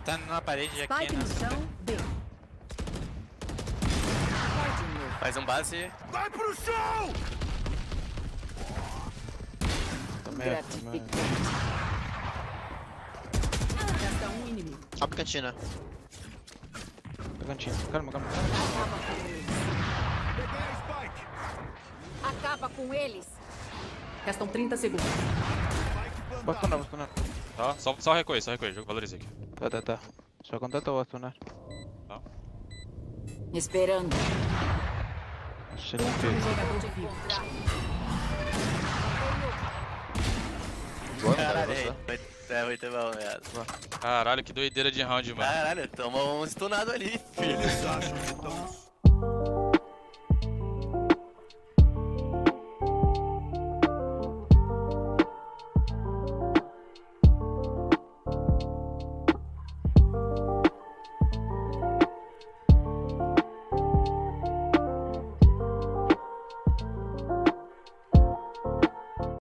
Tá na parede aqui, Spike né? no chão, B. Faz um base. Vai pro chão! Gratificante. Resta um inimigo. Só pra cantina. Cantinho. Calma. Acaba com eles. Peguei a Spike! Acaba com eles. Restam 30 segundos. Spike Vou plantado. stunar. Tá? Só recuei, jogo valoriza aqui. Tá. Só contato vou stunar. Esperando. Excelente. Jogador de vivo. Boa, Caralho, cara. muito bom, mesmo. Caralho, que doideira de round, mano. Caralho, tomou um stunado ali, filho. Eles acham que estão